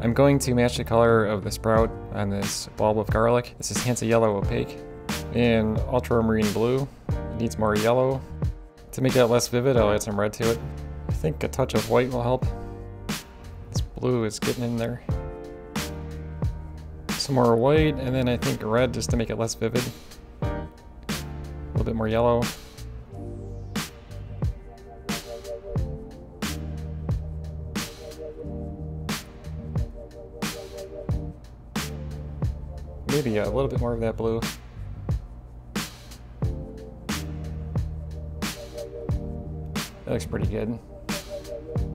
I'm going to match the color of the sprout on this bulb of garlic. This is Hansa Yellow Opaque. In ultramarine blue, it needs more yellow. To make it less vivid, I'll add some red to it. I think a touch of white will help. This blue is getting in there. Some more white, and then I think red just to make it less vivid. A little bit more yellow. Maybe a little bit more of that blue. That looks pretty good.